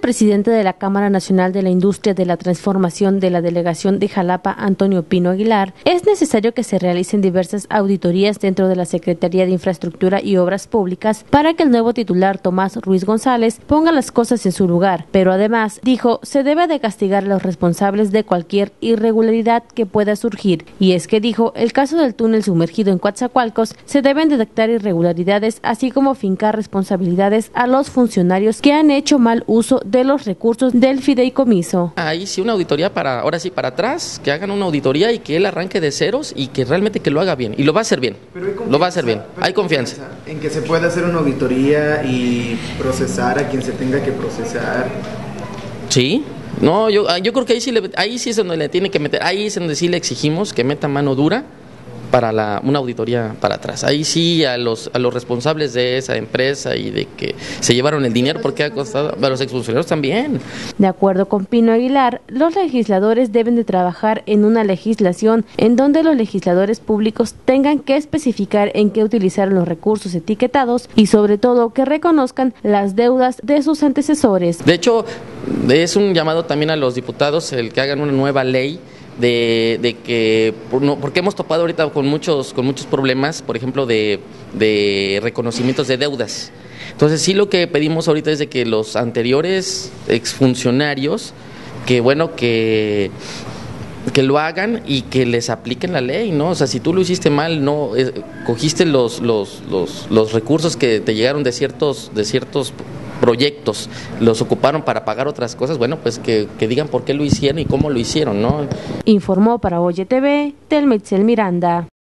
presidente de la Cámara Nacional de la Industria de la Transformación de la Delegación de Jalapa, Antonio Pino Aguilar, es necesario que se realicen diversas auditorías dentro de la Secretaría de Infraestructura y Obras Públicas para que el nuevo titular Tomás Ruiz González ponga las cosas en su lugar, pero además, dijo, se debe de castigar a los responsables de cualquier irregularidad que pueda surgir, y es que dijo, el caso del túnel sumergido en Coatzacoalcos, se deben detectar irregularidades, así como fincar responsabilidades a los funcionarios que han hecho mal uso de los recursos del fideicomiso. Ahí sí una auditoría ahora sí para atrás, que hagan una auditoría y que él arranque de ceros y que realmente que lo haga bien, y lo va a hacer bien, lo va a hacer bien, hay confianza. En que se pueda hacer una auditoría y procesar a quien se tenga que procesar. Sí. No, yo creo que ahí sí es donde le tiene que meter, ahí es donde sí le exigimos que meta mano dura para una auditoría para atrás. Ahí sí a los responsables de esa empresa y de que se llevaron el dinero porque ha costado, a los exfuncionarios también. De acuerdo con Pino Aguilar, los legisladores deben de trabajar en una legislación en donde los legisladores públicos tengan que especificar en qué utilizar los recursos etiquetados y sobre todo que reconozcan las deudas de sus antecesores. De hecho, es un llamado también a los diputados el que hagan una nueva ley de que, porque hemos topado ahorita con muchos problemas, por ejemplo, de reconocimientos de deudas. Entonces sí, lo que pedimos ahorita es de que los anteriores exfuncionarios, que lo hagan y que les apliquen la ley, ¿no? O sea, si tú lo hiciste mal, no cogiste los recursos que te llegaron de ciertos proyectos, los ocuparon para pagar otras cosas, bueno, pues que digan por qué lo hicieron y cómo lo hicieron, ¿no? Informó para Oye TV, Telmeitzel Miranda.